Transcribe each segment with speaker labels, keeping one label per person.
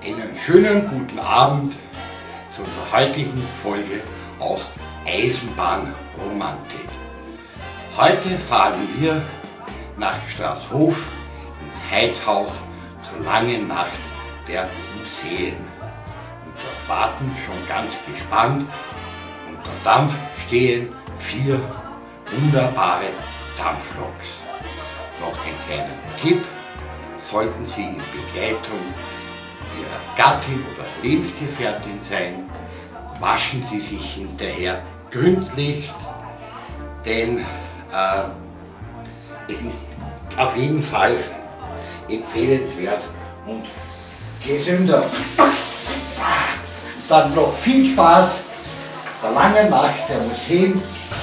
Speaker 1: Einen schönen guten Abend zu unserer heutigen Folge aus Eisenbahnromantik. Heute fahren wir nach Straßhof ins Heizhaus zur langen Nacht der Museen. Und dort warten schon ganz gespannt unter Dampf stehen 4 wunderbare Dampfloks. Noch ein kleiner Tipp: Sollten Sie in Begleitung Ihrer Gattin oder Lebensgefährtin sein, waschen Sie sich hinterher gründlichst, denn es ist auf jeden Fall empfehlenswert und gesünder. Dann noch viel Spaß der langen Nacht der Museen.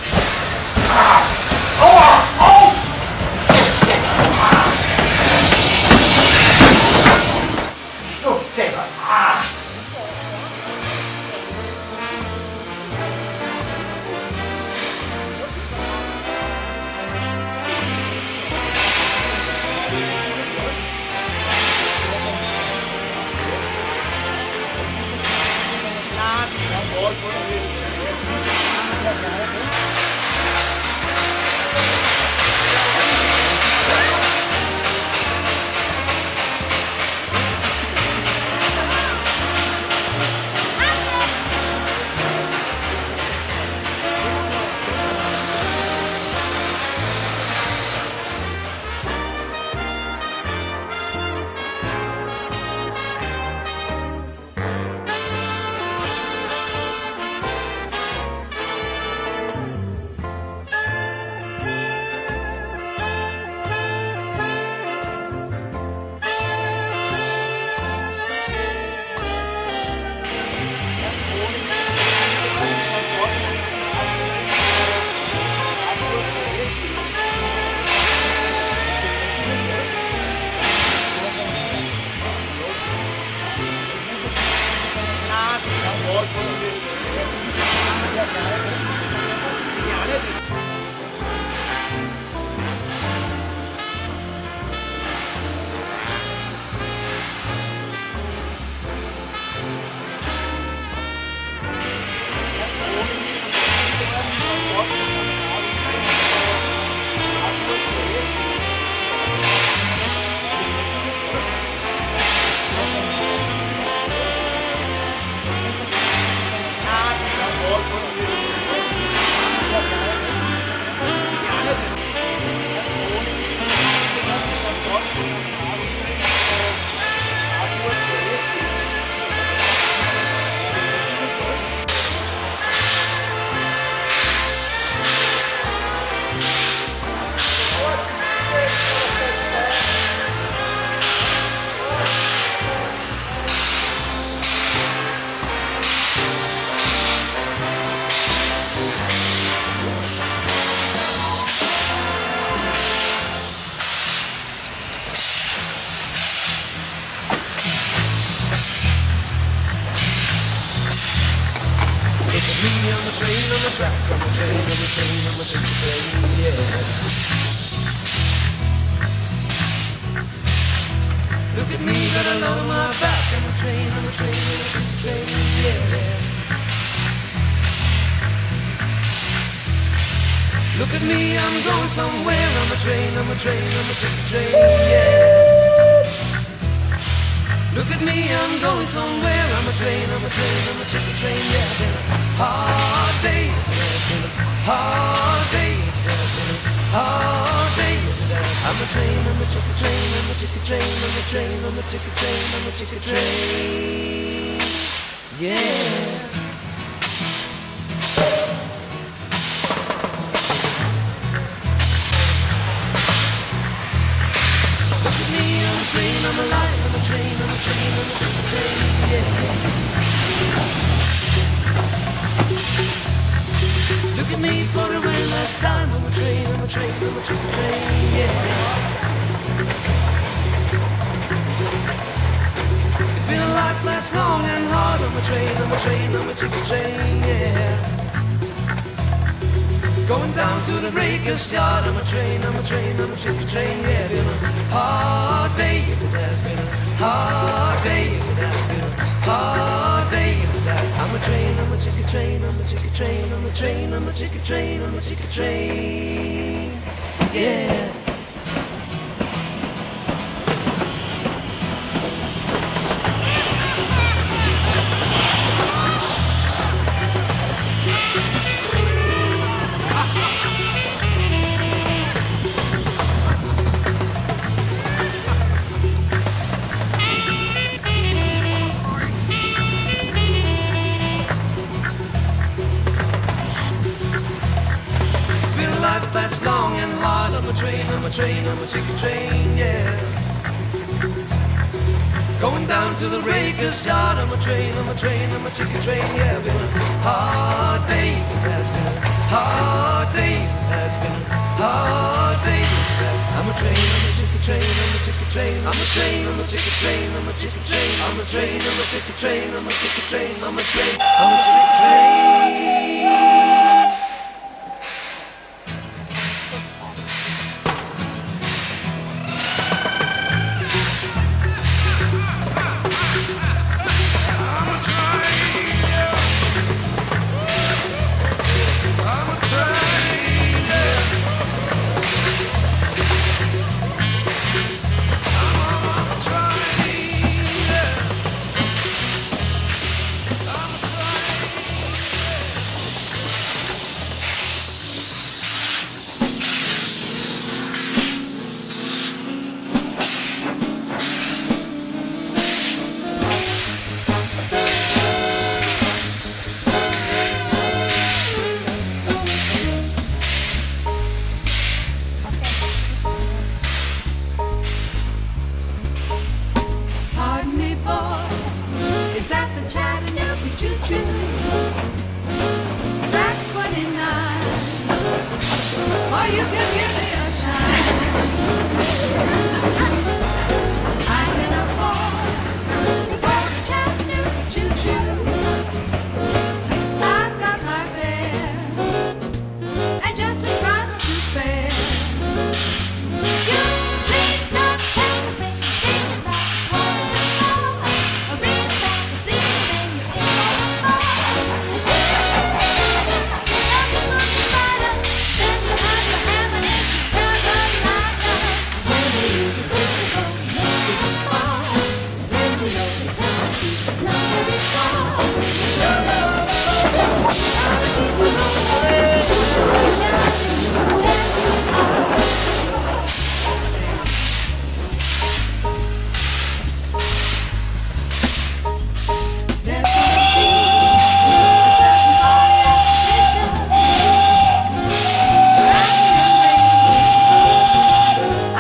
Speaker 2: Look at me, got a load on my back. I'm a train, yeah. Look at me, I'm going somewhere. I'm a train, yeah. Look at me, I'm going somewhere. I'm a train, yeah. Been a hard day, it's been a hard day, it's been a hard day. I'm a train, I'm a ticket train, I'm a ticket train, I'm a train, I'm a ticket train, I'm a ticket train, yeah. Look at me, I'm a train, I'm alive, I'm a train, I'm a train, I'm a ticket train, yeah. Look at me for the very last time. I'm a train, I'm a train, I'm a ticket train, yeah. It's been a life that's long and hard. I'm a train, I'm a train, I'm a ticket train, yeah. Going down to the breaker's yard. I'm a train, I'm a train, I'm a ticket train, yeah. Been a hard day, yes it has been a hard day, yes it has been train, I'm a chicken train, I'm a chicken train, I'm a train, I'm a chicken train, I'm a chicken train. Yeah. That's long and hard. I'm a train, I'm a train, I'm a chicken train, yeah. Going down to the Raker's yard. I'm a train, I'm a train, I'm a chicken train, yeah. Been a hard days, it has been hard days, it has been hard days. I'm a train, I'm a chicken train, I'm a chicken train, I'm a train, I'm a chicken train, I'm a chicken train, I'm a train, I'm a chicken train, I'm a chicken train, I'm a train, I'm a chicken train.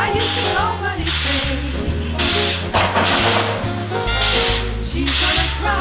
Speaker 3: She's gonna cry.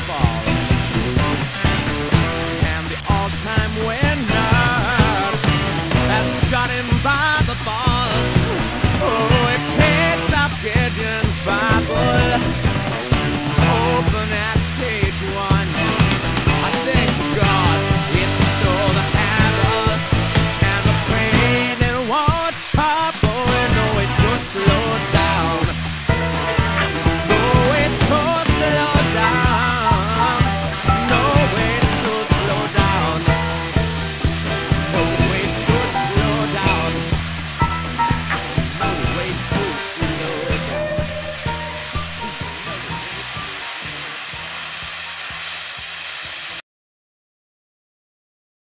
Speaker 3: fall. And the all-time winner has got him by the balls. Oh, he picked up Gideon's Bible, open at page